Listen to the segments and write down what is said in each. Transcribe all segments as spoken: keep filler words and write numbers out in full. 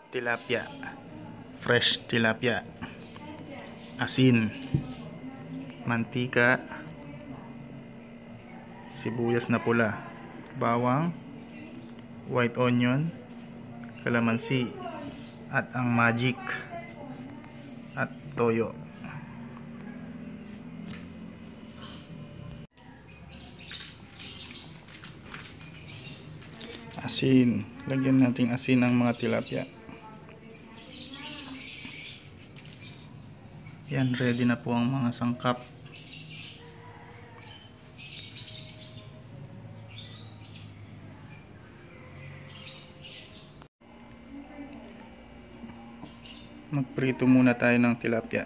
tilapia, fresh tilapia, asin, mantika, sibuyas na pula, bawang, white onion, kalamansi, at ang magic, at toyo. Asin, lagyan natin asin ang mga tilapia. Yan, ready na po ang mga sangkap. Magprito muna tayo ng tilapia.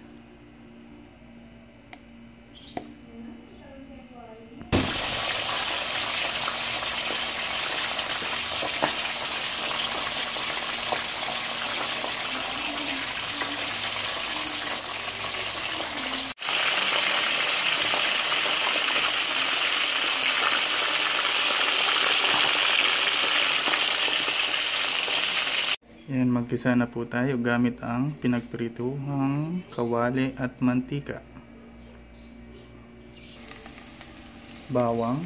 Yan, magpisa na po tayo gamit ang pinagprituhang kawali at mantika. Bawang,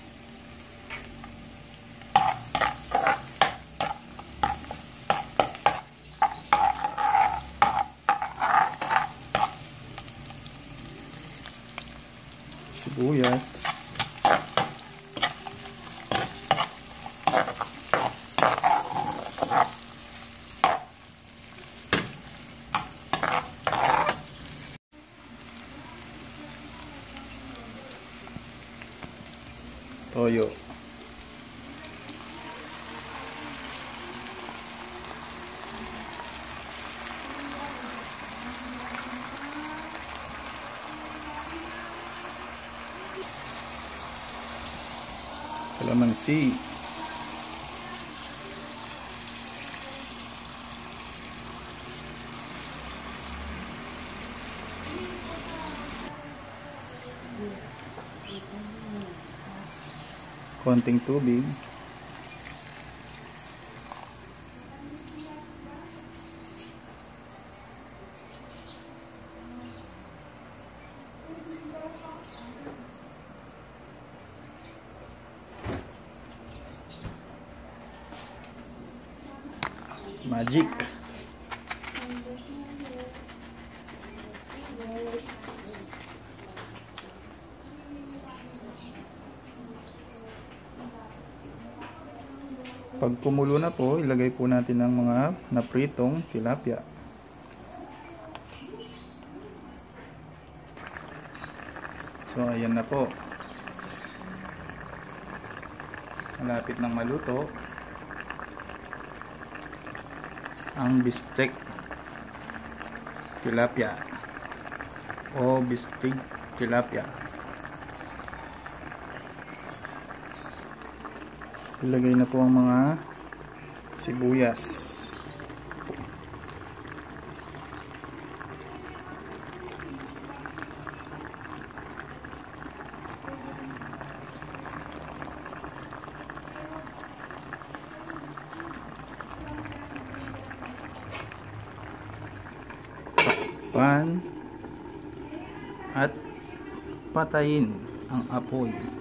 sibuyas, toyo, kalamansi, konting tubig, magic, pag kumulo na po, ilagay po natin ang mga napritong tilapia. So ayan na po, malapit nang maluto ang bistek tilapia o bistig tilapia. Ilagay na po ang mga sibuyas, pan at patayin ang apoy.